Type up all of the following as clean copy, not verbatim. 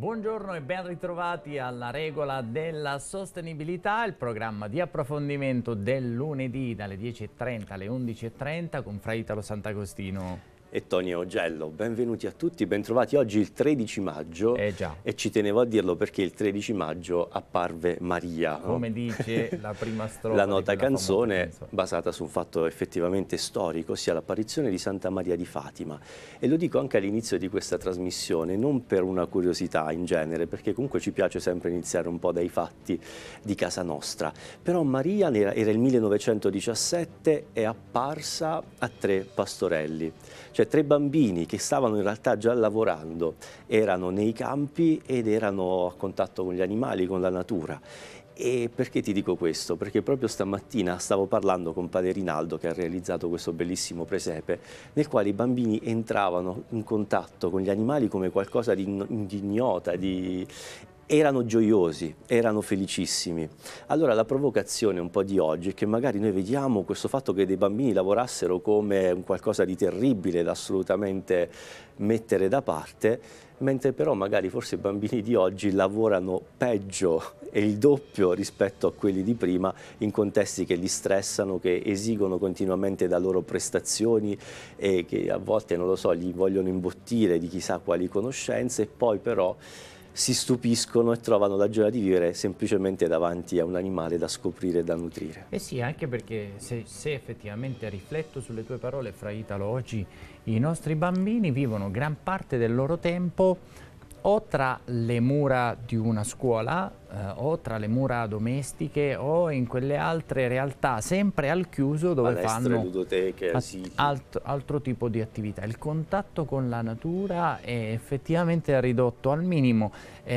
Buongiorno e ben ritrovati alla Regola della Sostenibilità, il programma di approfondimento del lunedì dalle 10:30 alle 11:30 con Fra Italo Sant'Agostino e Tony Augello. Benvenuti a tutti, bentrovati. Oggi il 13 maggio già. E ci tenevo a dirlo perché il 13 maggio apparve Maria, come no? dice la prima strofa la nota canzone canzone basata su un fatto effettivamente storico, ossia l'apparizione di Santa Maria di Fatima. E lo dico anche all'inizio di questa trasmissione, non per una curiosità in genere, perché comunque ci piace sempre iniziare un po' dai fatti di casa nostra. Però Maria era il 1917, è apparsa a 3 pastorelli, cioè 3 bambini che stavano in realtà già lavorando, erano nei campi ed erano a contatto con gli animali, con la natura. E perché ti dico questo? Perché proprio stamattina stavo parlando con padre Rinaldo, che ha realizzato questo bellissimo presepe, nel quale i bambini entravano in contatto con gli animali come qualcosa di ignota, erano gioiosi, erano felicissimi. Allora la provocazione un po' di oggi è che magari noi vediamo questo fatto che dei bambini lavorassero come un qualcosa di terribile da assolutamente mettere da parte, mentre però magari forse i bambini di oggi lavorano peggio e il doppio rispetto a quelli di prima in contesti che li stressano, che esigono continuamente da loro prestazioni e che a volte, non lo so, gli vogliono imbottire di chissà quali conoscenze e poi però si stupiscono e trovano la gioia di vivere semplicemente davanti a un animale da scoprire e da nutrire. Eh sì, anche perché se effettivamente rifletto sulle tue parole, Fra Italo, oggi i nostri bambini vivono gran parte del loro tempo o tra le mura di una scuola o tra le mura domestiche o in quelle altre realtà sempre al chiuso dove Palestre, fanno ludoteche, siti. altro tipo di attività. Il contatto con la natura è effettivamente ridotto al minimo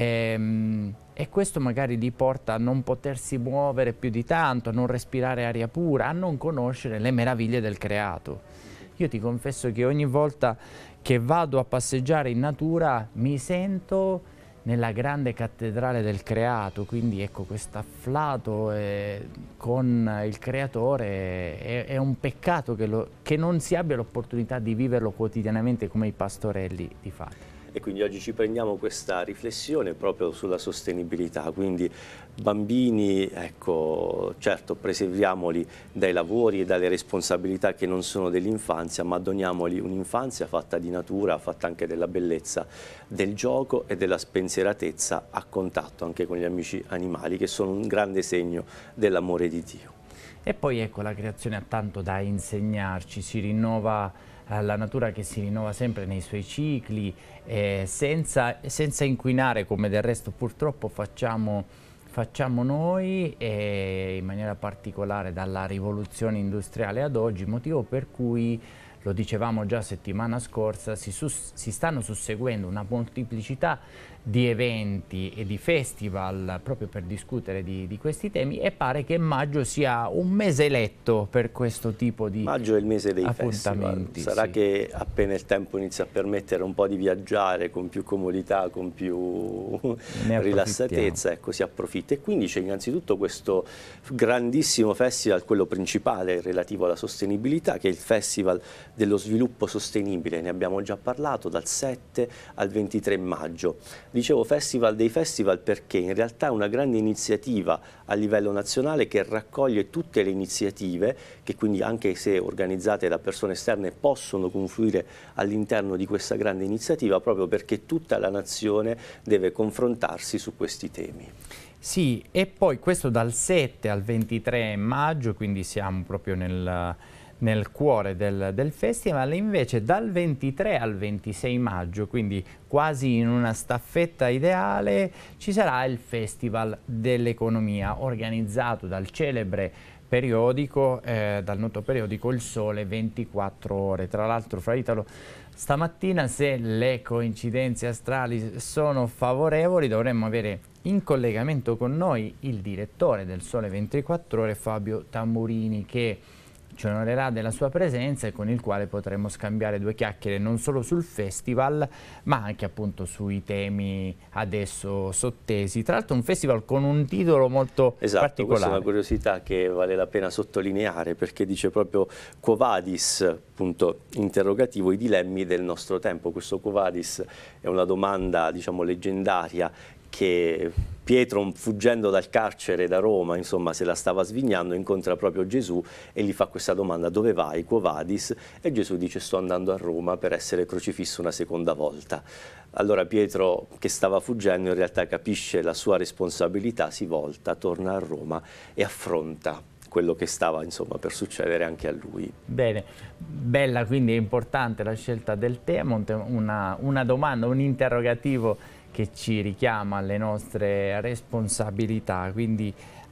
e questo magari li porta a non potersi muovere più di tanto, a non respirare aria pura, a non conoscere le meraviglie del creato. Io ti confesso che ogni volta che vado a passeggiare in natura mi sento nella grande cattedrale del creato, quindi ecco questo afflato con il creatore è un peccato che non si abbia l'opportunità di viverlo quotidianamente come i pastorelli di Fatima. E quindi oggi ci prendiamo questa riflessione proprio sulla sostenibilità, quindi bambini, ecco, certo preserviamoli dai lavori e dalle responsabilità che non sono dell'infanzia, ma doniamoli un'infanzia fatta di natura, fatta anche della bellezza del gioco e della spensieratezza a contatto anche con gli amici animali, che sono un grande segno dell'amore di Dio. E poi ecco, la creazione ha tanto da insegnarci, si rinnova la natura che si rinnova sempre nei suoi cicli, senza inquinare come del resto purtroppo facciamo noi in maniera particolare dalla rivoluzione industriale ad oggi, motivo per cui, lo dicevamo già settimana scorsa, si stanno susseguendo una molteplicità di eventi e di festival proprio per discutere di questi temi e pare che maggio sia un mese eletto per questo tipo di maggio è il mese dei appuntamenti. Festival. Sarà sì. che appena il tempo inizia a permettere un po' di viaggiare con più comodità, con più rilassatezza, ecco, si approfitta. E quindi c'è innanzitutto questo grandissimo festival, quello principale relativo alla sostenibilità, che è il Festival dello Sviluppo Sostenibile. Ne abbiamo già parlato dal 7 al 23 maggio. Dicevo Festival dei Festival perché in realtà è una grande iniziativa a livello nazionale che raccoglie tutte le iniziative che quindi anche se organizzate da persone esterne possono confluire all'interno di questa grande iniziativa proprio perché tutta la nazione deve confrontarsi su questi temi. Sì, e poi questo dal 7 al 23 maggio, quindi siamo proprio nel cuore del festival, invece dal 23 al 26 maggio, quindi quasi in una staffetta ideale, ci sarà il Festival dell'Economia organizzato dal celebre periodico, dal noto periodico Il Sole 24 Ore. Tra l'altro, Fra Italo, stamattina, se le coincidenze astrali sono favorevoli, dovremmo avere in collegamento con noi il direttore del Sole 24 Ore, Fabio Tamburini, che ci onorerà della sua presenza e con il quale potremo scambiare due chiacchiere non solo sul festival ma anche appunto sui temi adesso sottesi. Tra l'altro un festival con un titolo molto particolare. Questa è una curiosità che vale la pena sottolineare, perché dice proprio Quo vadis, punto interrogativo, i dilemmi del nostro tempo. Questo Quo vadis è una domanda, diciamo, leggendaria che Pietro, fuggendo dal carcere da Roma, insomma, se la stava svignando, incontra proprio Gesù e gli fa questa domanda: dove vai, Quo vadis? E Gesù dice: sto andando a Roma per essere crocifisso una seconda volta. Allora Pietro, che stava fuggendo, in realtà capisce la sua responsabilità, si volta, torna a Roma e affronta quello che stava, insomma, per succedere anche a lui. Bene, bella, quindi è importante la scelta del tema, una domanda, un interrogativo che ci richiama alle nostre responsabilità. Quindi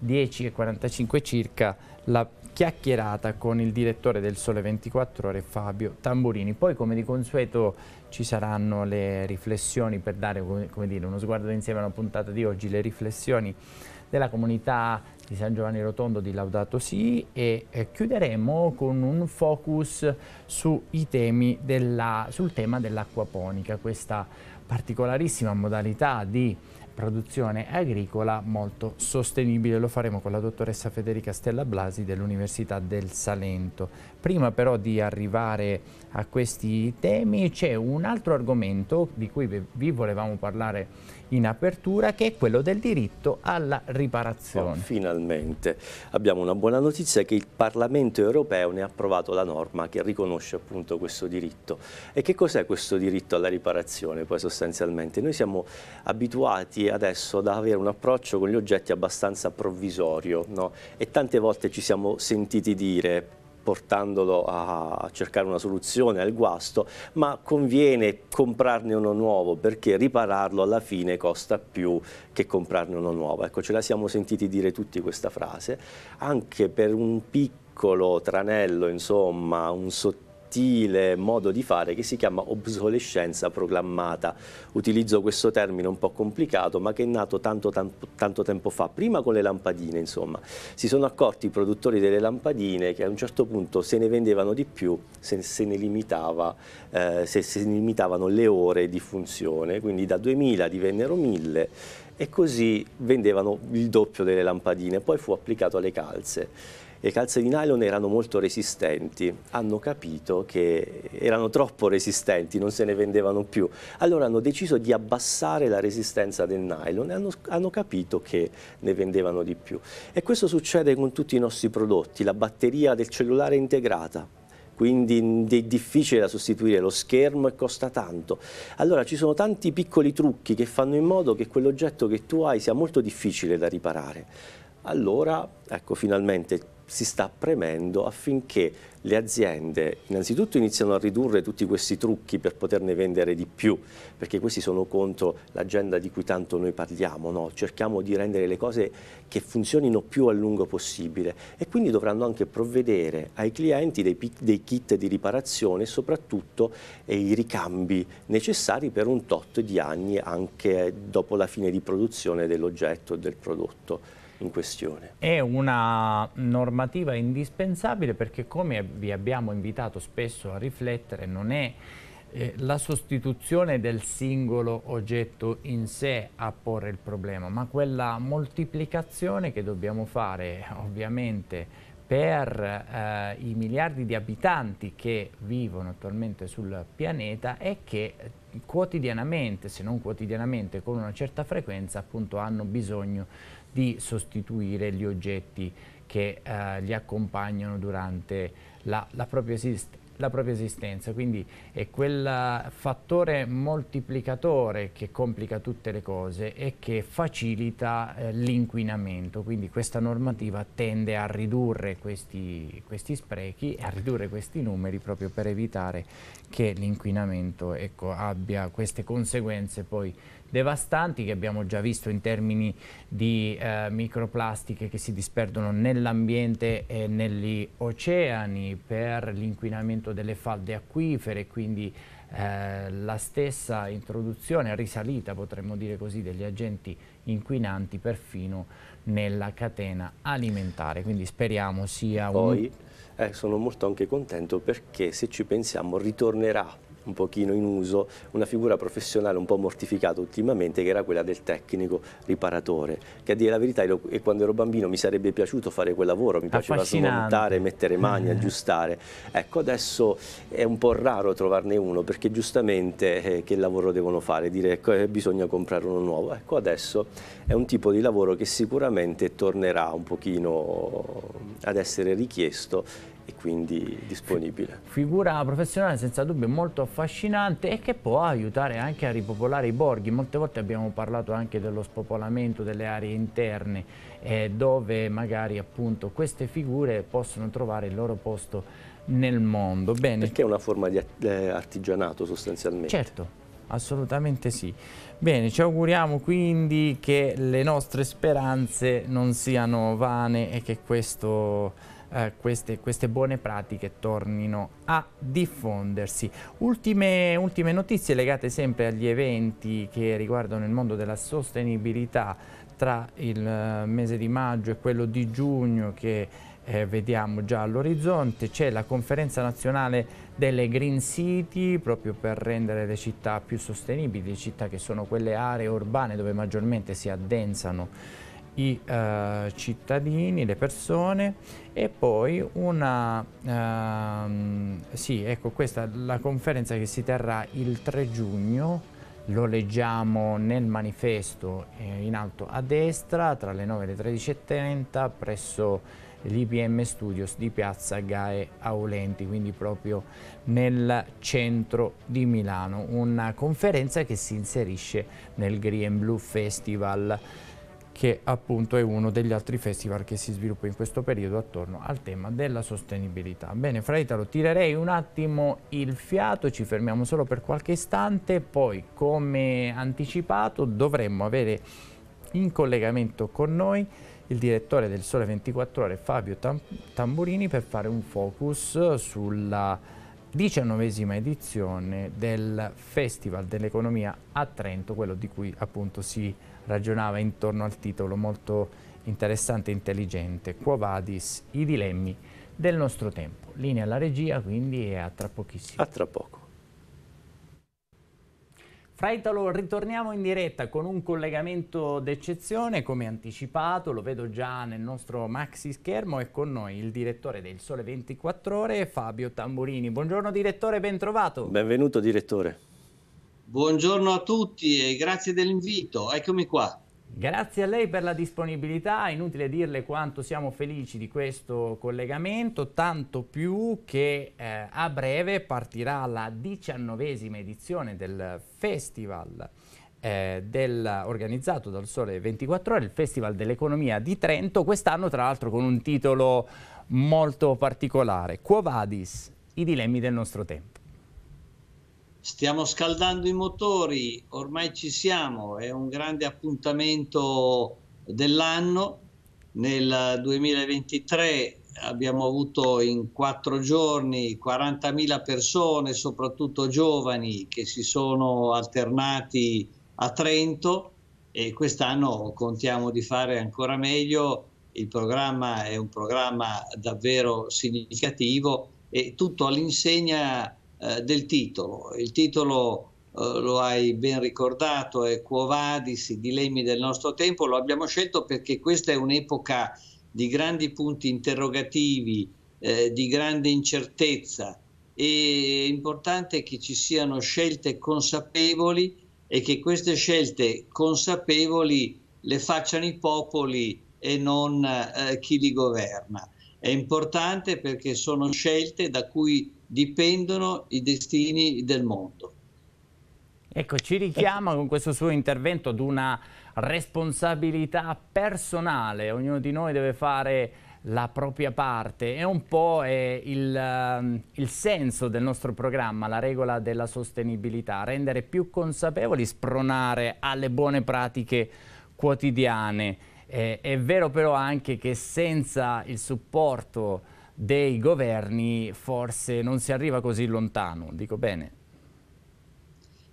10:45 circa la chiacchierata con il direttore del Sole 24 Ore, Fabio Tamburini. Poi, come di consueto, ci saranno le riflessioni per dare, come dire, uno sguardo d'insieme alla puntata di oggi, le riflessioni della comunità di San Giovanni Rotondo di Laudato Si, e chiuderemo con un focus sul tema dell'acquaponica, questa particolarissima modalità di produzione agricola molto sostenibile. Lo faremo con la dottoressa Federica Stella Blasi dell'Università del Salento. Prima però di arrivare a questi temi c'è un altro argomento di cui vi volevamo parlare in apertura, che è quello del diritto alla riparazione. Finalmente abbiamo una buona notizia, che il Parlamento europeo ne ha approvato la norma che riconosce appunto questo diritto. E che cos'è questo diritto alla riparazione poi sostanzialmente? Noi siamo abituati adesso ad avere un approccio con gli oggetti abbastanza provvisorio, no? E tante volte ci siamo sentiti dire, portandolo a cercare una soluzione al guasto: ma conviene comprarne uno nuovo, perché ripararlo alla fine costa più che comprarne uno nuovo. Ecco, ce la siamo sentiti dire tutti questa frase, anche per un piccolo tranello, insomma, un sottile modo di fare che si chiama obsolescenza programmata. Utilizzo questo termine un po' complicato, ma che è nato tanto tempo fa, prima con le lampadine. Insomma, si sono accorti i produttori delle lampadine che a un certo punto se ne vendevano di più se ne limitavano le ore di funzione, quindi da 2000 divennero 1000 e così vendevano il doppio delle lampadine. Poi fu applicato alle calze. Le calze di nylon erano molto resistenti, hanno capito che erano troppo resistenti, non se ne vendevano più. Allora hanno deciso di abbassare la resistenza del nylon e hanno capito che ne vendevano di più. E questo succede con tutti i nostri prodotti. La batteria del cellulare è integrata, quindi è difficile da sostituire, lo schermo e costa tanto. Allora ci sono tanti piccoli trucchi che fanno in modo che quell'oggetto che tu hai sia molto difficile da riparare. Allora, ecco, finalmente si sta premendo affinché le aziende innanzitutto iniziano a ridurre tutti questi trucchi per poterne vendere di più, perché questi sono contro l'agenda di cui tanto noi parliamo, no? Cerchiamo di rendere le cose che funzionino più a lungo possibile, e quindi dovranno anche provvedere ai clienti dei kit di riparazione e soprattutto i ricambi necessari per un tot di anni anche dopo la fine di produzione dell'oggetto e del prodotto in questione. È una normativa indispensabile perché, come vi abbiamo invitato spesso a riflettere, non è la sostituzione del singolo oggetto in sé a porre il problema, ma quella moltiplicazione che dobbiamo fare ovviamente per i miliardi di abitanti che vivono attualmente sul pianeta e che quotidianamente, se non quotidianamente, con una certa frequenza, appunto, hanno bisogno di sostituire gli oggetti che li accompagnano durante la propria esistenza. Quindi è quel fattore moltiplicatore che complica tutte le cose e che facilita l'inquinamento. Quindi questa normativa tende a ridurre questi sprechi e a ridurre questi numeri, proprio per evitare che l'inquinamento, ecco, abbia queste conseguenze poi devastanti che abbiamo già visto in termini di microplastiche che si disperdono nell'ambiente e negli oceani, per l'inquinamento delle falde acquifere, quindi la stessa introduzione risalita, potremmo dire così, degli agenti inquinanti perfino nella catena alimentare, quindi speriamo sia Poi sono molto anche contento perché, se ci pensiamo, ritornerà un pochino in uso una figura professionale un po' mortificata ultimamente, che era quella del tecnico riparatore, che, a dire la verità, quando ero bambino mi sarebbe piaciuto fare quel lavoro, mi piaceva smontare, mettere mani, aggiustare. Ecco, adesso è un po' raro trovarne uno, perché giustamente che lavoro devono fare? Dire bisogna comprare uno nuovo. Ecco, adesso è un tipo di lavoro che sicuramente tornerà un pochino ad essere richiesto e quindi disponibile. Figura professionale senza dubbio molto affascinante e che può aiutare anche a ripopolare i borghi. Molte volte abbiamo parlato anche dello spopolamento delle aree interne, dove magari appunto queste figure possono trovare il loro posto nel mondo. Bene. Perché è una forma di artigianato sostanzialmente. Certo, assolutamente sì. Bene, ci auguriamo quindi che le nostre speranze non siano vane e che queste buone pratiche tornino a diffondersi. Ultime notizie legate sempre agli eventi che riguardano il mondo della sostenibilità tra il mese di maggio e quello di giugno, che vediamo già all'orizzonte. C'è la conferenza nazionale delle Green City, proprio per rendere le città più sostenibili, le città che sono quelle aree urbane dove maggiormente si addensano i cittadini, le persone. E poi sì, ecco, questa è la conferenza che si terrà il 3 giugno, lo leggiamo nel manifesto in alto a destra, tra le 9 e le 13:30 presso l'IPM Studios di Piazza Gae Aulenti, quindi proprio nel centro di Milano. Una conferenza che si inserisce nel Green Blue Festival, che appunto è uno degli altri festival che si sviluppa in questo periodo attorno al tema della sostenibilità. Bene, Fra Italo, tirerei un attimo il fiato, ci fermiamo solo per qualche istante, poi come anticipato dovremmo avere in collegamento con noi il direttore del Sole 24 Ore, Fabio Tamburini, per fare un focus sulla 19ª edizione del Festival dell'Economia a Trento, quello di cui appunto si ragionava intorno al titolo molto interessante e intelligente, Quo Vadis, i dilemmi del nostro tempo. Linea alla regia, quindi, e a tra pochissimo. A tra poco. Fra Italo, ritorniamo in diretta con un collegamento d'eccezione, come anticipato, lo vedo già nel nostro maxi schermo, è con noi il direttore del Sole 24 Ore, Fabio Tamburini. Buongiorno direttore, ben trovato. Benvenuto direttore. Buongiorno a tutti e grazie dell'invito, eccomi qua. Grazie a lei per la disponibilità, inutile dirle quanto siamo felici di questo collegamento, tanto più che a breve partirà la 19ª edizione del Festival organizzato dal Sole 24 Ore, il Festival dell'Economia di Trento, quest'anno tra l'altro con un titolo molto particolare, Quo Vadis, i dilemmi del nostro tempo. Stiamo scaldando i motori, ormai ci siamo, è un grande appuntamento dell'anno. Nel 2023 abbiamo avuto in 4 giorni 40.000 persone, soprattutto giovani, che si sono alternati a Trento, e quest'anno contiamo di fare ancora meglio. Il programma è un programma davvero significativo e tutto all'insegna del titolo. Il titolo lo hai ben ricordato, è Quo Vadis, i dilemmi del nostro tempo. Lo abbiamo scelto perché questa è un'epoca di grandi punti interrogativi, di grande incertezza, e è importante che ci siano scelte consapevoli e che queste scelte consapevoli le facciano i popoli e non chi li governa. È importante perché sono scelte da cui dipendono i destini del mondo. Ecco, ci richiama con questo suo intervento ad una responsabilità personale, ognuno di noi deve fare la propria parte, è un po' il senso del nostro programma, la regola della sostenibilità, rendere più consapevoli, spronare alle buone pratiche quotidiane. È vero però anche che senza il supporto dei governi forse non si arriva così lontano, dico bene?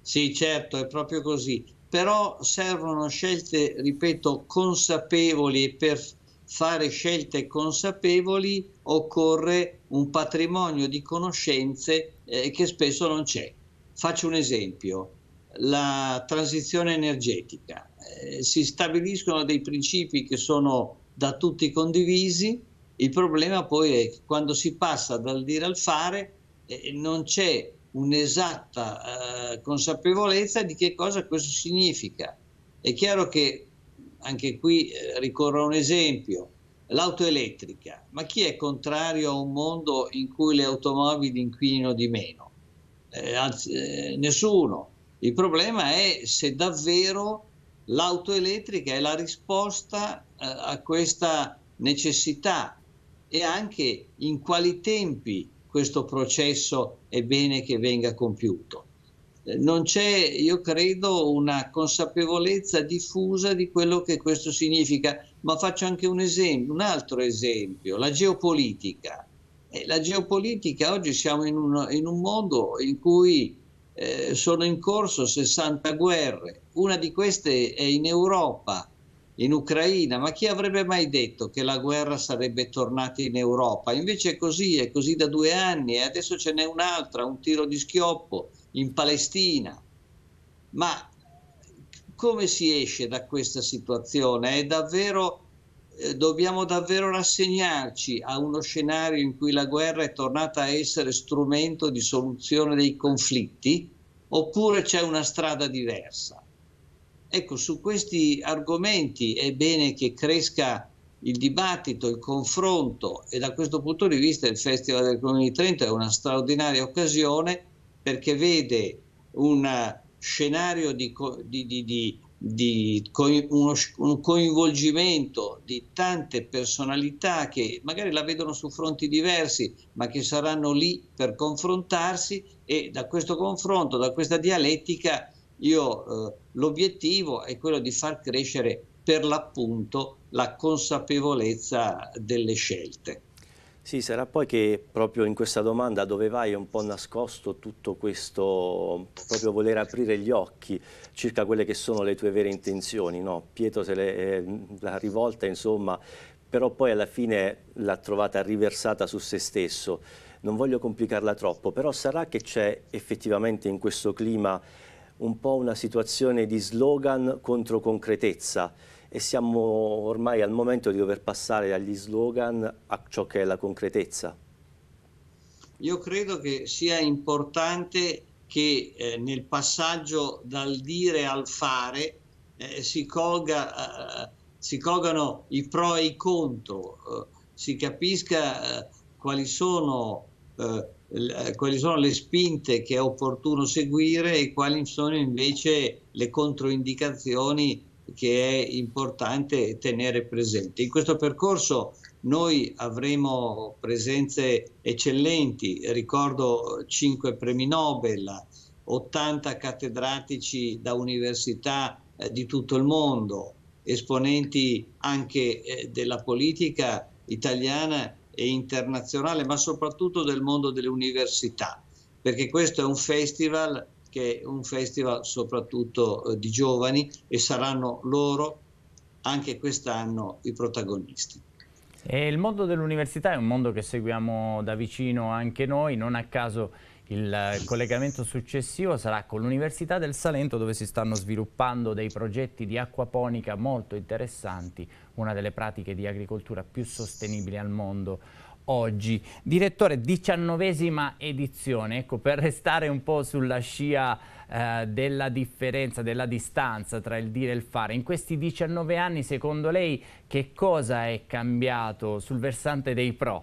Sì, certo, è proprio così, però servono scelte, ripeto, consapevoli, e per fare scelte consapevoli occorre un patrimonio di conoscenze che spesso non c'è. Faccio un esempio: la transizione energetica. Si stabiliscono dei principi che sono da tutti condivisi, il problema poi è che quando si passa dal dire al fare non c'è un'esatta consapevolezza di che cosa questo significa. È chiaro che anche qui ricorro a un esempio: l'auto elettrica. Ma chi è contrario a un mondo in cui le automobili inquinino di meno? Anzi, nessuno. Il problema è se davvero l'auto elettrica è la risposta a questa necessità, e anche in quali tempi questo processo è bene che venga compiuto. Non c'è, io credo, una consapevolezza diffusa di quello che questo significa, ma faccio anche un esempio, un altro esempio: la geopolitica. La geopolitica, oggi siamo in un mondo in cui sono in corso 60 guerre, una di queste è in Europa, in Ucraina, ma chi avrebbe mai detto che la guerra sarebbe tornata in Europa? Invece è così da 2 anni, e adesso ce n'è un'altra, un tiro di schioppo in Palestina. Ma come si esce da questa situazione? È davvero, dobbiamo davvero rassegnarci a uno scenario in cui la guerra è tornata a essere strumento di soluzione dei conflitti, oppure c'è una strada diversa? Ecco, su questi argomenti è bene che cresca il dibattito, il confronto, e da questo punto di vista il Festival del Comune di Trento è una straordinaria occasione, perché vede un scenario un coinvolgimento di tante personalità che magari la vedono su fronti diversi, ma che saranno lì per confrontarsi, e da questo confronto, da questa dialettica, l'obiettivo è quello di far crescere per l'appunto la consapevolezza delle scelte. Sì, sarà poi che proprio in questa domanda dove vai è un po' nascosto tutto questo, proprio voler aprire gli occhi circa quelle che sono le tue vere intenzioni, no? Pietro l'ha rivolta, insomma, però poi alla fine l'ha trovata riversata su se stesso. Non voglio complicarla troppo, però sarà che c'è effettivamente in questo clima un po' una situazione di slogan contro concretezza, e siamo ormai al momento di dover passare dagli slogan a ciò che è la concretezza. Io credo che sia importante che nel passaggio dal dire al fare si colgano i pro e i contro, si capisca quali sono le spinte che è opportuno seguire e quali sono invece le controindicazioni che è importante tenere presente. In questo percorso noi avremo presenze eccellenti, ricordo 5 premi Nobel, 80 cattedratici da università di tutto il mondo, esponenti anche della politica italiana e internazionale, ma soprattutto del mondo delle università, perché questo è un festival che è un festival soprattutto di giovani, e saranno loro anche quest'anno i protagonisti. E il mondo dell'università è un mondo che seguiamo da vicino anche noi, non a caso il collegamento successivo sarà con l'Università del Salento, dove si stanno sviluppando dei progetti di acquaponica molto interessanti, una delle pratiche di agricoltura più sostenibili al mondo oggi. Direttore, 19ª edizione, ecco, per restare un po' sulla scia della differenza, della distanza tra il dire e il fare, in questi 19 anni secondo lei che cosa è cambiato sul versante dei pro?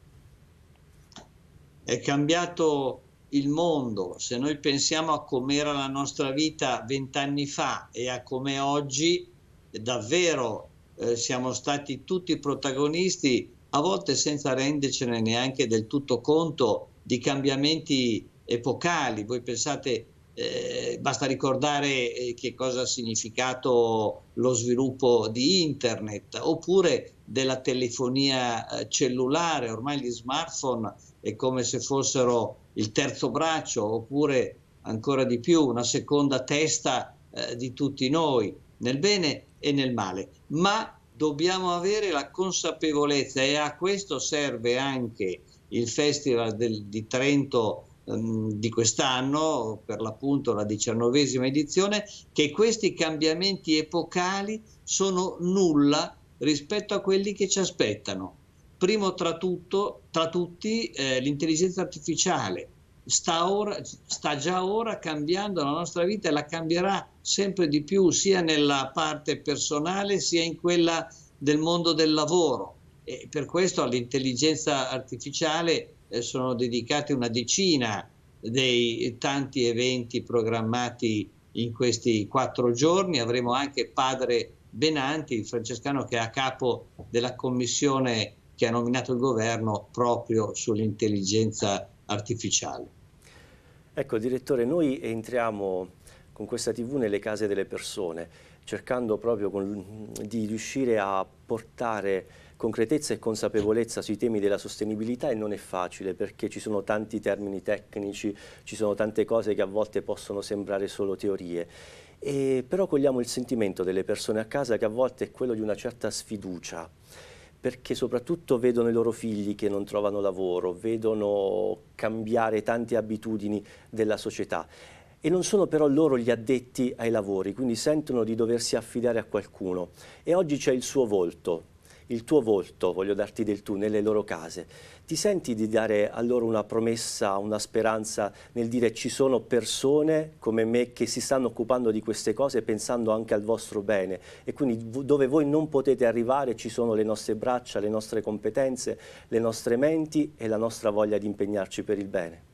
È cambiato il mondo. Se noi pensiamo a com'era la nostra vita 20 anni fa e a com'è oggi, davvero siamo stati tutti protagonisti, a volte senza rendercene neanche del tutto conto, di cambiamenti epocali. Voi pensate, basta ricordare che cosa ha significato lo sviluppo di internet, oppure della telefonia cellulare. Ormai gli smartphone è come se fossero il terzo braccio, oppure ancora di più, una seconda testa di tutti noi, nel bene e nel male, ma dobbiamo avere la consapevolezza, e a questo serve anche il Festival di Trento di quest'anno, per l'appunto la 19ª edizione, che questi cambiamenti epocali sono nulla rispetto a quelli che ci aspettano. Primo tra tutti l'intelligenza artificiale sta già ora cambiando la nostra vita e la cambierà sempre di più, sia nella parte personale sia in quella del mondo del lavoro, e per questo all'intelligenza artificiale sono dedicati una decina dei tanti eventi programmati in questi 4 giorni. Avremo anche padre Benanti, il francescano, che è a capo della commissione che ha nominato il governo proprio sull'intelligenza artificiale. Ecco, direttore, noi entriamo con questa TV nelle case delle persone, cercando proprio di riuscire a portare concretezza e consapevolezza sui temi della sostenibilità, e non è facile perché ci sono tanti termini tecnici, ci sono tante cose che a volte possono sembrare solo teorie. Però cogliamo il sentimento delle persone a casa, che a volte è quello di una certa sfiducia, perché soprattutto vedono i loro figli che non trovano lavoro, vedono cambiare tante abitudini della società e non sono però loro gli addetti ai lavori, quindi sentono di doversi affidare a qualcuno. E oggi c'è il suo volto, il tuo volto, voglio darti del tu, nelle loro case. Ti senti di dare a loro una promessa, una speranza nel dire: ci sono persone come me che si stanno occupando di queste cose pensando anche al vostro bene, e quindi dove voi non potete arrivare ci sono le nostre braccia, le nostre competenze, le nostre menti e la nostra voglia di impegnarci per il bene?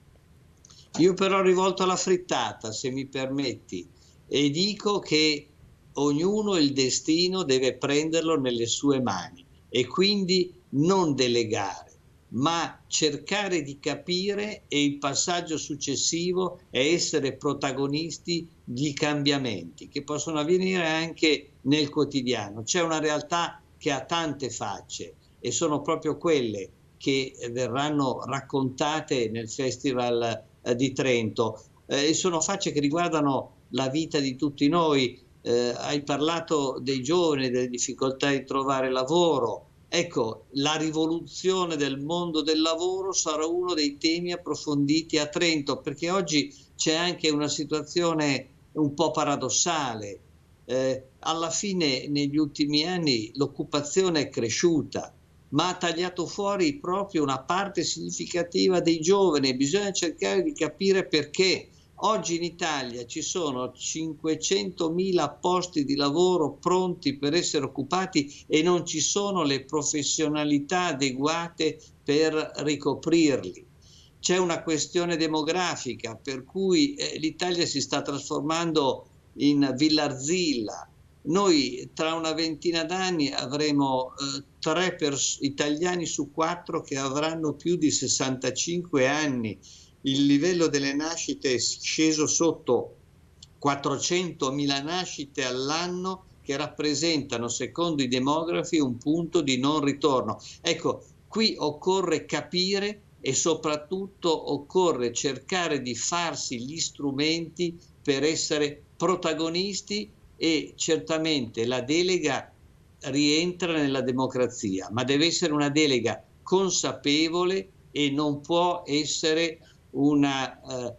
Io però ho rivolto la frittata, se mi permetti, e dico che ognuno il destino deve prenderlo nelle sue mani, e quindi non delegare, ma cercare di capire, e il passaggio successivo è essere protagonisti di cambiamenti che possono avvenire anche nel quotidiano. C'è una realtà che ha tante facce e sono proprio quelle che verranno raccontate nel Festival di Trento, e sono facce che riguardano la vita di tutti noi. Hai parlato dei giovani, delle difficoltà di trovare lavoro. Ecco, la rivoluzione del mondo del lavoro sarà uno dei temi approfonditi a Trento, perché oggi c'è anche una situazione un po' paradossale. Alla fine, negli ultimi anni, l'occupazione è cresciuta, ma ha tagliato fuori proprio una parte significativa dei giovani. Bisogna cercare di capire perché. Oggi in Italia ci sono 500.000 posti di lavoro pronti per essere occupati e non ci sono le professionalità adeguate per ricoprirli. C'è una questione demografica per cui l'Italia si sta trasformando in Villarzilla. Noi tra una ventina d'anni avremo 3 italiani su 4 che avranno più di 65 anni. Il livello delle nascite è sceso sotto 400.000 nascite all'anno, che rappresentano, secondo i demografi, un punto di non ritorno. Ecco, qui occorre capire e soprattutto occorre cercare di farsi gli strumenti per essere protagonisti, e certamente la delega rientra nella democrazia, ma deve essere una delega consapevole e non può essere una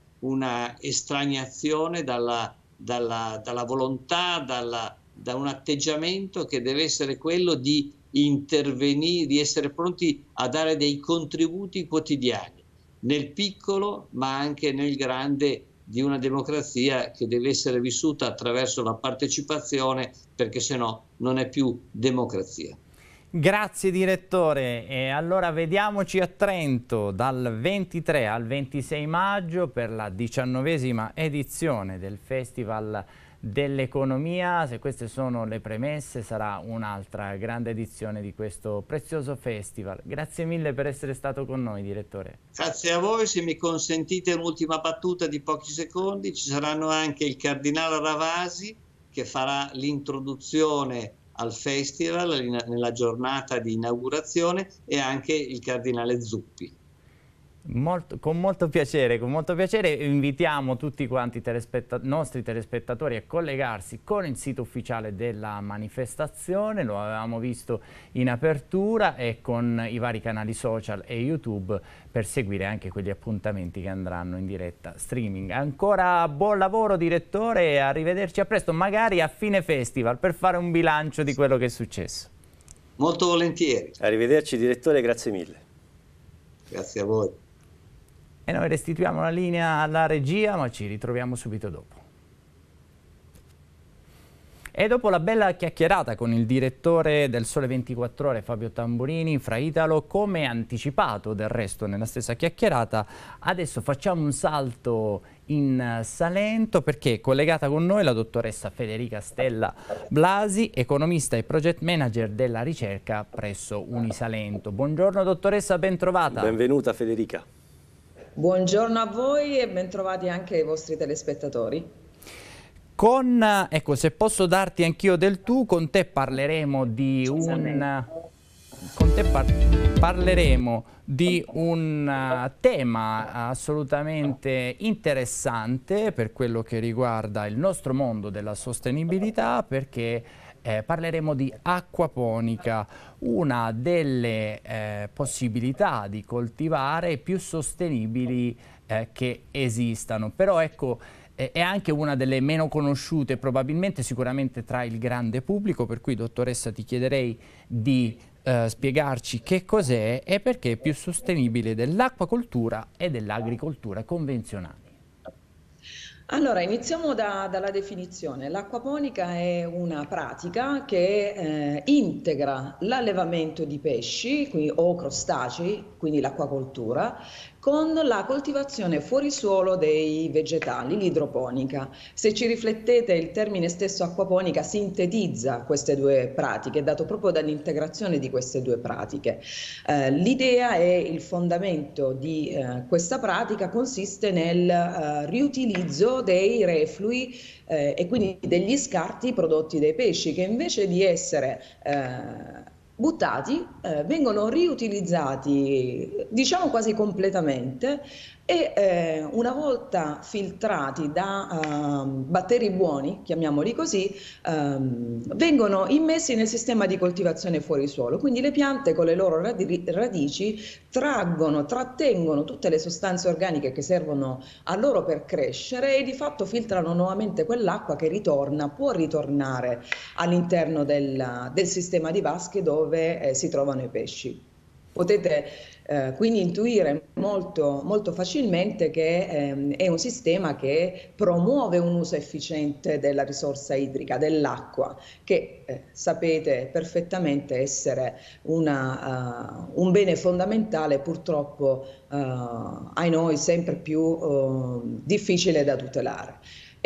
estraniazione dalla volontà, da un atteggiamento che deve essere quello di intervenire, di essere pronti a dare dei contributi quotidiani, nel piccolo ma anche nel grande, di una democrazia che deve essere vissuta attraverso la partecipazione, perché sennò non è più democrazia. Grazie direttore, e allora vediamoci a Trento dal 23 al 26 maggio per la 19ª edizione del Festival dell'Economia. Se queste sono le premesse, sarà un'altra grande edizione di questo prezioso festival. Grazie mille per essere stato con noi, direttore. Grazie a voi. Se mi consentite un'ultima battuta di pochi secondi, ci saranno anche il Cardinale Ravasi che farà l'introduzione al festival nella giornata di inaugurazione, e anche il Cardinale Zuppi. Con molto piacere, invitiamo tutti quanti nostri telespettatori a collegarsi con il sito ufficiale della manifestazione, lo avevamo visto in apertura, e con i vari canali social e YouTube per seguire anche quegli appuntamenti che andranno in diretta streaming. Ancora buon lavoro direttore e arrivederci a presto, magari a fine festival, per fare un bilancio di quello che è successo. Molto volentieri. Arrivederci direttore, grazie mille. Grazie a voi. E noi restituiamo la linea alla regia, ma ci ritroviamo subito dopo. E dopo la bella chiacchierata con il direttore del Sole 24 Ore, Fabio Tamburini, fra Italo, come anticipato del resto nella stessa chiacchierata, adesso facciamo un salto in Salento, perché è collegata con noi la dottoressa Federica Stella Blasi, economista e project manager della ricerca presso Unisalento. Buongiorno dottoressa, ben trovata. Benvenuta Federica. Buongiorno a voi e bentrovati anche ai vostri telespettatori. Ecco, se posso darti anch'io del tu, con te parleremo di un tema assolutamente interessante per quello che riguarda il nostro mondo della sostenibilità, perché parleremo di acquaponica, una delle possibilità di coltivare più sostenibili che esistano. Però ecco, è anche una delle meno conosciute probabilmente, sicuramente tra il grande pubblico, per cui dottoressa ti chiederei di spiegarci che cos'è e perché è più sostenibile dell'acquacoltura e dell'agricoltura convenzionale. Allora, iniziamo dalla definizione. L'acquaponica è una pratica che integra l'allevamento di pesci o crostacei, quindi l'acquacoltura, con la coltivazione fuori suolo dei vegetali, l'idroponica. Se ci riflettete, il termine stesso acquaponica sintetizza queste due pratiche, è dato proprio dall'integrazione di queste due pratiche. L'idea è il fondamento di questa pratica consiste nel riutilizzo dei reflui e quindi degli scarti prodotti dai pesci, che invece di essere buttati vengono riutilizzati, diciamo, quasi completamente, e una volta filtrati da batteri buoni, chiamiamoli così, vengono immessi nel sistema di coltivazione fuori suolo. Quindi le piante con le loro radici trattengono tutte le sostanze organiche che servono a loro per crescere e di fatto filtrano nuovamente quell'acqua che può ritornare all'interno del sistema di vasche dove si trovano i pesci. Potete quindi intuire molto facilmente che è un sistema che promuove un uso efficiente della risorsa idrica, dell'acqua, che sapete perfettamente essere un bene fondamentale, purtroppo ai noi sempre più difficile da tutelare.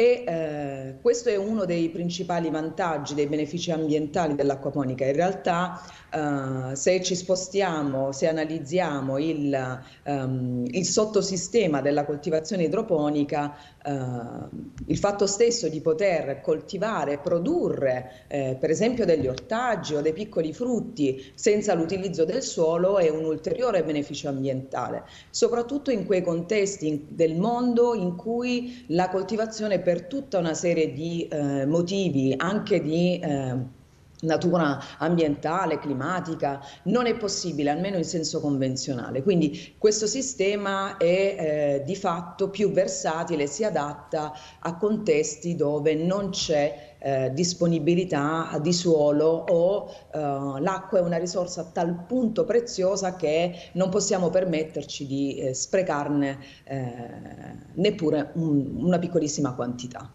E questo è uno dei principali vantaggi, dei benefici ambientali dell'acquaponica. In realtà se ci spostiamo, se analizziamo il sottosistema della coltivazione idroponica, il fatto stesso di poter coltivare, produrre per esempio degli ortaggi o dei piccoli frutti senza l'utilizzo del suolo è un ulteriore beneficio ambientale, soprattutto in quei contesti del mondo in cui la coltivazione per tutta una serie di motivi, anche di natura ambientale, climatica, non è possibile, almeno in senso convenzionale. Quindi questo sistema è di fatto più versatile, si adatta a contesti dove non c'è disponibilità di suolo o l'acqua è una risorsa a tal punto preziosa che non possiamo permetterci di sprecarne neppure una piccolissima quantità.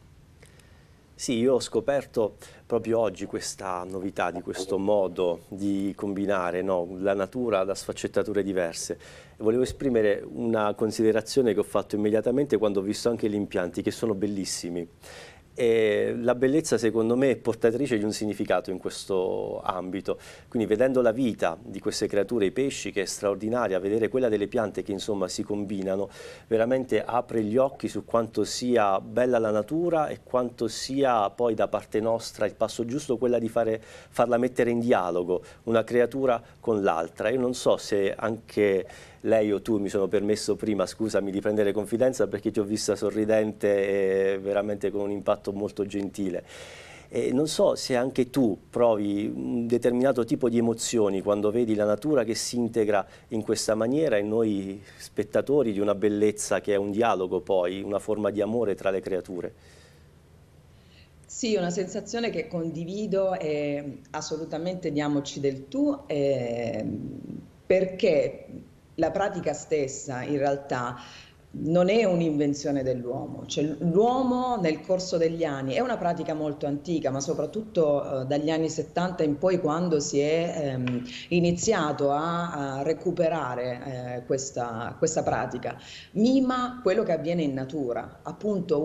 Sì, io ho scoperto proprio oggi questa novità di questo modo di combinare, no, la natura da sfaccettature diverse. E volevo esprimere una considerazione che ho fatto immediatamente quando ho visto anche gli impianti, che sono bellissimi. E la bellezza secondo me è portatrice di un significato in questo ambito, quindi vedendo la vita di queste creature, i pesci, che è straordinaria, vedere quella delle piante che insomma si combinano, veramente apre gli occhi su quanto sia bella la natura e quanto sia poi da parte nostra il passo giusto quella di farla mettere in dialogo una creatura con l'altra. Io non so se anche lei o tu, mi sono permesso prima, scusami, di prendere confidenza perché ti ho vista sorridente e veramente con un impatto molto gentile. E non so se anche tu provi un determinato tipo di emozioni quando vedi la natura che si integra in questa maniera e noi spettatori di una bellezza che è un dialogo poi, una forma di amore tra le creature. Sì, una sensazione che condivido e assolutamente diamoci del tu, perché la pratica stessa in realtà non è un'invenzione dell'uomo, cioè l'uomo nel corso degli anni è una pratica molto antica, ma soprattutto dagli anni 70 in poi, quando si è iniziato a recuperare questa pratica, mima quello che avviene in natura, appunto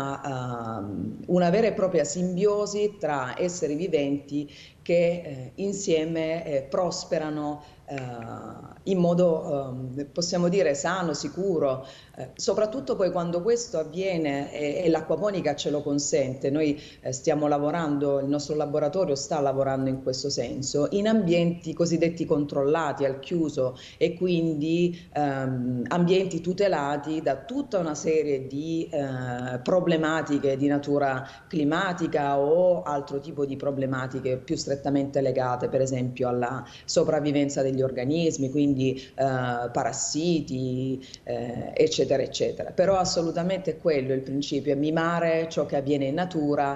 una vera e propria simbiosi tra esseri viventi che insieme prosperano in modo, possiamo dire, sano, sicuro, soprattutto poi quando questo avviene e l'acquaponica ce lo consente. Noi stiamo lavorando, il nostro laboratorio sta lavorando in questo senso, in ambienti cosiddetti controllati, al chiuso, e quindi ambienti tutelati da tutta una serie di problematiche di natura climatica o altro tipo di problematiche più strettamente legate, per esempio, alla sopravvivenza degli organismi, quindi parassiti, eccetera, eccetera. Però assolutamente quello è il principio, è mimare ciò che avviene in natura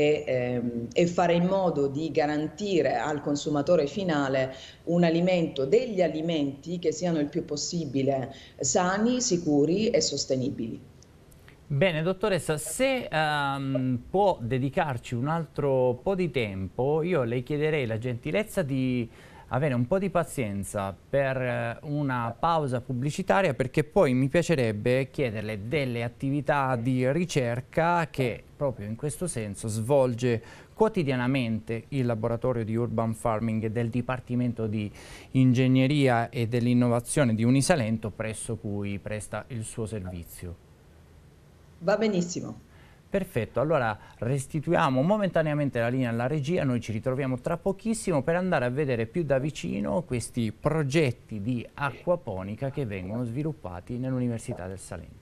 e fare in modo di garantire al consumatore finale un alimento, degli alimenti che siano il più possibile sani, sicuri e sostenibili. Bene, dottoressa, se può dedicarci un altro po' di tempo, io le chiederei la gentilezza di avere un po' di pazienza per una pausa pubblicitaria, perché poi mi piacerebbe chiederle delle attività di ricerca che proprio in questo senso svolge quotidianamente il laboratorio di Urban Farming del Dipartimento di Ingegneria e dell'Innovazione di Unisalento, presso cui presta il suo servizio. Va benissimo. Perfetto, allora restituiamo momentaneamente la linea alla regia, noi ci ritroviamo tra pochissimo per andare a vedere più da vicino questi progetti di acquaponica che vengono sviluppati nell'Università del Salento.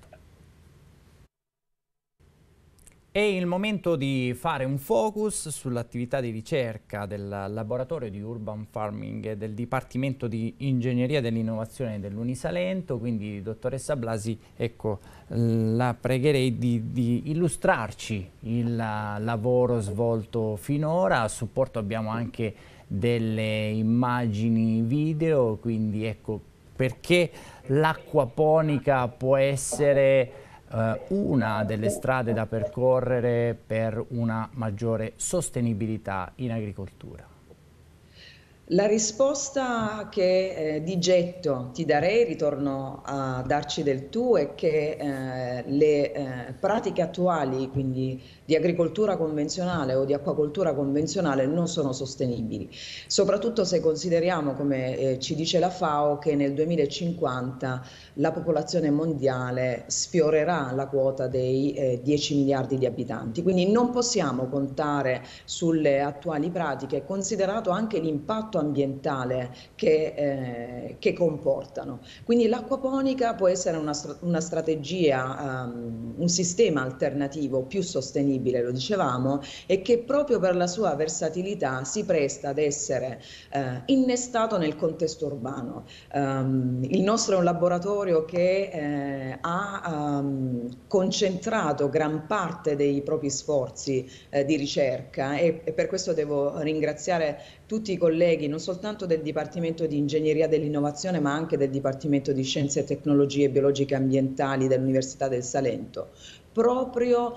È il momento di fare un focus sull'attività di ricerca del laboratorio di Urban Farming del Dipartimento di Ingegneria dell'Innovazione dell'Unisalento. Quindi, dottoressa Blasi, ecco, la pregherei di illustrarci il lavoro svolto finora. A supporto abbiamo anche delle immagini video, quindi ecco perché l'acquaponica può essere una delle strade da percorrere per una maggiore sostenibilità in agricoltura. La risposta che di getto ti darei, ritorno a darci del tu, è che le pratiche attuali, quindi di agricoltura convenzionale o di acquacoltura convenzionale, non sono sostenibili, soprattutto se consideriamo, come ci dice la FAO, che nel 2050 la popolazione mondiale sfiorerà la quota dei 10 miliardi di abitanti. Quindi non possiamo contare sulle attuali pratiche, considerato anche l'impatto ambientale che comportano. Quindi l'acquaponica può essere una strategia, un sistema alternativo più sostenibile, lo dicevamo, e che proprio per la sua versatilità si presta ad essere innestato nel contesto urbano. Il nostro è un laboratorio che ha concentrato gran parte dei propri sforzi di ricerca e per questo devo ringraziare tutti i colleghi, non soltanto del Dipartimento di Ingegneria dell'Innovazione, ma anche del Dipartimento di Scienze e Tecnologie Biologiche e Ambientali dell'Università del Salento, proprio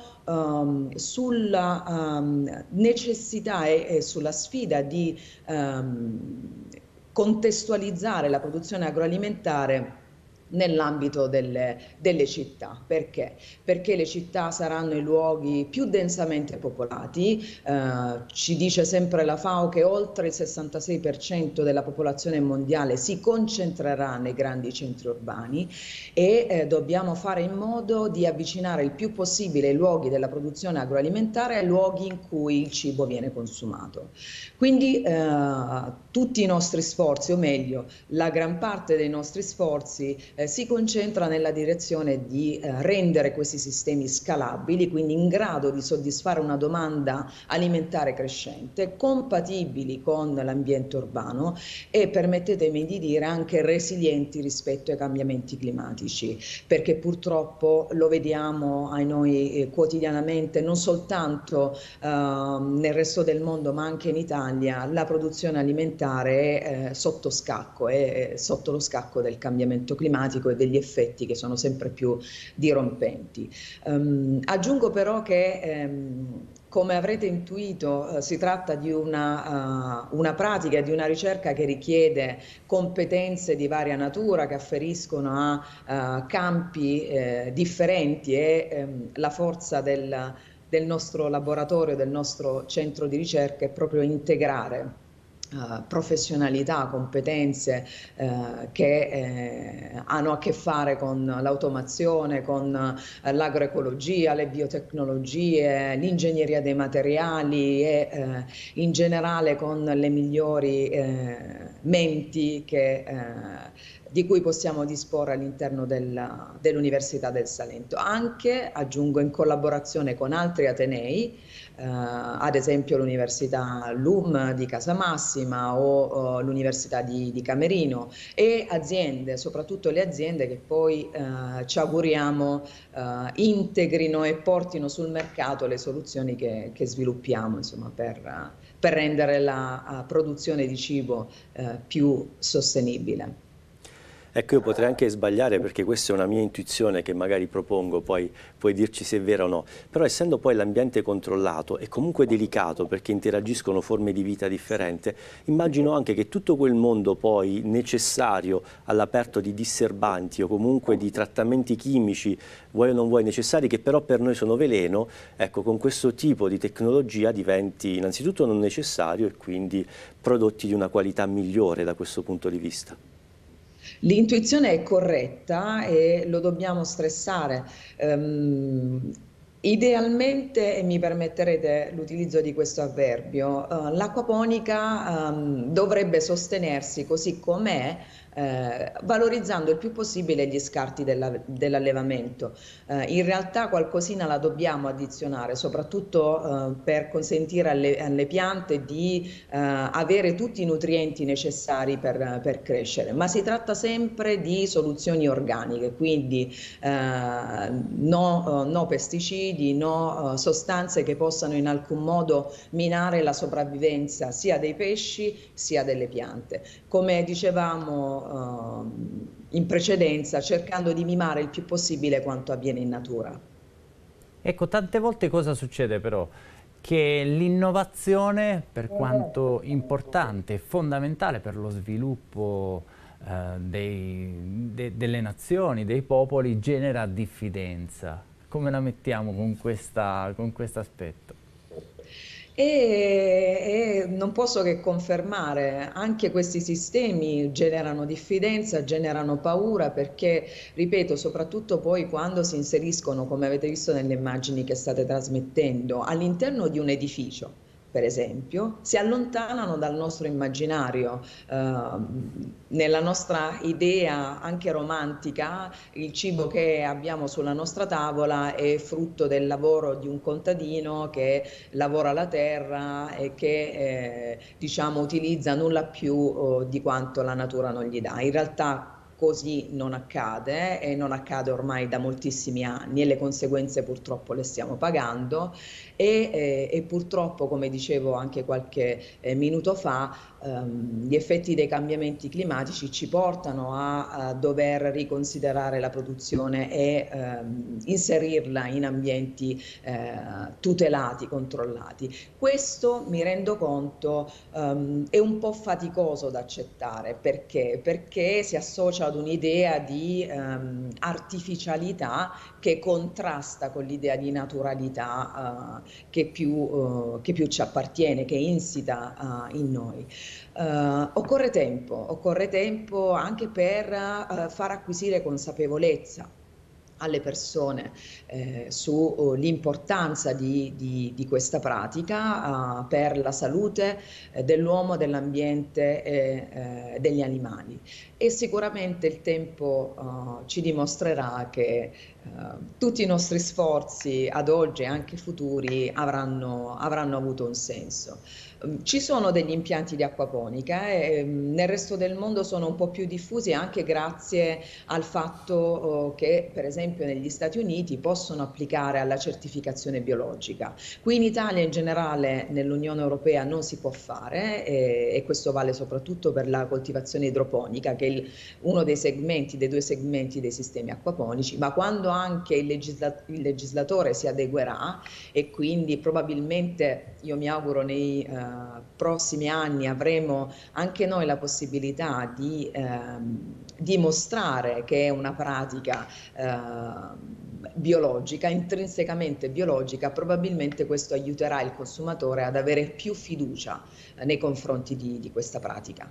sulla necessità e sulla sfida di contestualizzare la produzione agroalimentare nell'ambito delle città. Perché? Perché le città saranno i luoghi più densamente popolati, ci dice sempre la FAO che oltre il 66% della popolazione mondiale si concentrerà nei grandi centri urbani e dobbiamo fare in modo di avvicinare il più possibile i luoghi della produzione agroalimentare ai luoghi in cui il cibo viene consumato. Quindi tutti i nostri sforzi, o meglio, la gran parte dei nostri sforzi si concentra nella direzione di rendere questi sistemi scalabili, quindi in grado di soddisfare una domanda alimentare crescente, compatibili con l'ambiente urbano e, permettetemi di dire, anche resilienti rispetto ai cambiamenti climatici, perché purtroppo lo vediamo ai noi quotidianamente, non soltanto nel resto del mondo ma anche in Italia, la produzione alimentare è sotto scacco, è sotto lo scacco del cambiamento climatico e degli effetti che sono sempre più dirompenti. Aggiungo però che come avrete intuito, si tratta di una pratica, di una ricerca che richiede competenze di varia natura, che afferiscono a campi differenti e la forza del nostro laboratorio, del nostro centro di ricerca è proprio integrare professionalità, competenze che hanno a che fare con l'automazione, con l'agroecologia, le biotecnologie, l'ingegneria dei materiali e in generale con le migliori menti di cui possiamo disporre all'interno dell'Università del Salento, anche, aggiungo, in collaborazione con altri atenei, ad esempio l'Università LUM di Casamassima o l'Università di Camerino, e aziende, soprattutto le aziende che poi ci auguriamo integrino e portino sul mercato le soluzioni che sviluppiamo, insomma, per rendere la produzione di cibo più sostenibile. Ecco, io potrei anche sbagliare perché questa è una mia intuizione che magari propongo, poi puoi dirci se è vera o no, però essendo poi l'ambiente controllato e comunque delicato perché interagiscono forme di vita differenti, immagino anche che tutto quel mondo poi necessario all'aperto di disserbanti o comunque di trattamenti chimici, vuoi o non vuoi necessari, che però per noi sono veleno, ecco, con questo tipo di tecnologia diventi innanzitutto non necessario e quindi prodotti di una qualità migliore da questo punto di vista. L'intuizione è corretta e lo dobbiamo stressare. Idealmente, e mi permetterete l'utilizzo di questo avverbio, l'acquaponica dovrebbe sostenersi così com'è, valorizzando il più possibile gli scarti dell'allevamento. In realtà qualcosina la dobbiamo addizionare, soprattutto per consentire alle piante di avere tutti i nutrienti necessari per crescere, ma si tratta sempre di soluzioni organiche, quindi no pesticidi, no sostanze che possano in alcun modo minare la sopravvivenza sia dei pesci sia delle piante. Come dicevamo in precedenza, cercando di mimare il più possibile quanto avviene in natura. Ecco, tante volte cosa succede però? Che l'innovazione, per quanto importante e fondamentale per lo sviluppo delle nazioni, dei popoli, genera diffidenza. Come la mettiamo con questo aspetto? E non posso che confermare, anche questi sistemi generano diffidenza, generano paura perché, ripeto, soprattutto poi quando si inseriscono, come avete visto nelle immagini che state trasmettendo, all'interno di un edificio, per esempio, si allontanano dal nostro immaginario. Nella nostra idea anche romantica, il cibo che abbiamo sulla nostra tavola è frutto del lavoro di un contadino che lavora la terra e che diciamo utilizza nulla più di quanto la natura non gli dà. In realtà così non accade e non accade ormai da moltissimi anni e le conseguenze purtroppo le stiamo pagando e purtroppo, come dicevo anche qualche minuto fa, gli effetti dei cambiamenti climatici ci portano a dover riconsiderare la produzione e inserirla in ambienti tutelati, controllati. Questo, mi rendo conto, è un po' faticoso da accettare. Perché? Perché si associa ad un'idea di artificialità che contrasta con l'idea di naturalità che più ci appartiene, che è insita in noi. Occorre tempo anche per far acquisire consapevolezza alle persone sull'importanza di questa pratica per la salute dell'uomo, dell'ambiente e degli animali. E sicuramente il tempo ci dimostrerà che tutti i nostri sforzi ad oggi e anche futuri avranno avuto un senso. Ci sono degli impianti di acquaponica e nel resto del mondo sono un po' più diffusi anche grazie al fatto che, per esempio, negli Stati Uniti possono applicare alla certificazione biologica. Qui in Italia, in generale, nell'Unione Europea non si può fare e questo vale soprattutto per la coltivazione idroponica, che è uno dei due segmenti dei sistemi acquaponici, ma quando anche il legislatore si adeguerà e quindi probabilmente, io mi auguro nei prossimi anni avremo anche noi la possibilità di dimostrare che è una pratica biologica, intrinsecamente biologica, probabilmente questo aiuterà il consumatore ad avere più fiducia nei confronti di questa pratica.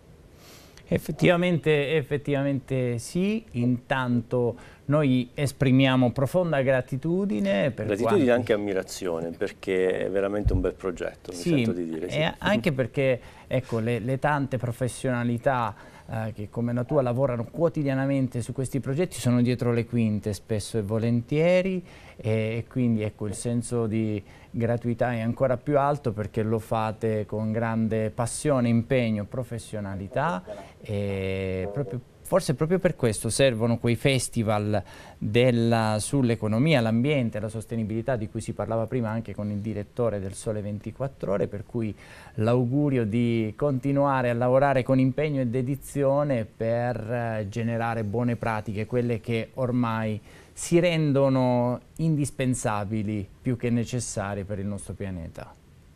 Effettivamente sì, intanto noi esprimiamo profonda gratitudine. Gratitudine e anche ammirazione, perché è veramente un bel progetto, mi sento di dire. Sì. Anche perché ecco, le tante professionalità che come la tua lavorano quotidianamente su questi progetti sono dietro le quinte spesso e volentieri, e quindi ecco, il senso di gratuità è ancora più alto perché lo fate con grande passione, impegno, professionalità, e forse proprio per questo servono quei festival sull'economia, l'ambiente, la sostenibilità di cui si parlava prima anche con il direttore del Sole 24 Ore, per cui l'augurio di continuare a lavorare con impegno e dedizione per generare buone pratiche, quelle che ormai si rendono indispensabili più che necessarie per il nostro pianeta.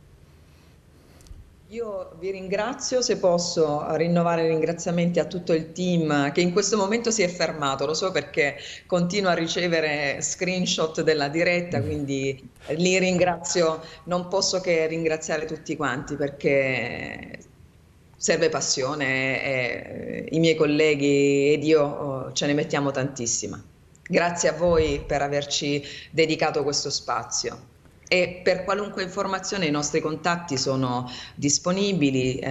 Io vi ringrazio, se posso rinnovare i ringraziamenti a tutto il team che in questo momento si è fermato, lo so perché continuo a ricevere screenshot della diretta, quindi li ringrazio, non posso che ringraziare tutti quanti perché serve passione e i miei colleghi ed io ce ne mettiamo tantissima. Grazie a voi per averci dedicato questo spazio. E per qualunque informazione i nostri contatti sono disponibili,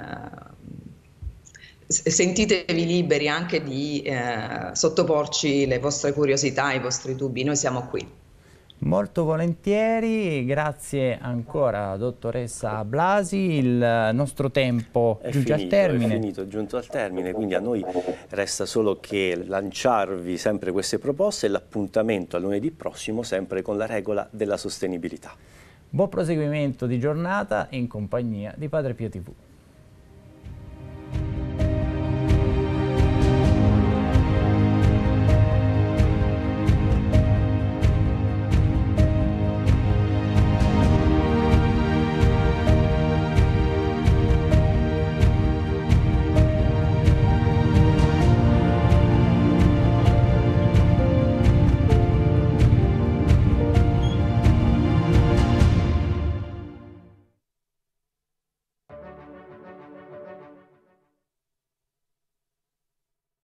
sentitevi liberi anche di sottoporci le vostre curiosità, i vostri dubbi, noi siamo qui. Molto volentieri, grazie ancora dottoressa Blasi, il nostro tempo giunge al termine. È finito, è giunto al termine, quindi a noi resta solo che lanciarvi sempre queste proposte e l'appuntamento a lunedì prossimo sempre con la regola della sostenibilità. Buon proseguimento di giornata in compagnia di Padre Pio TV.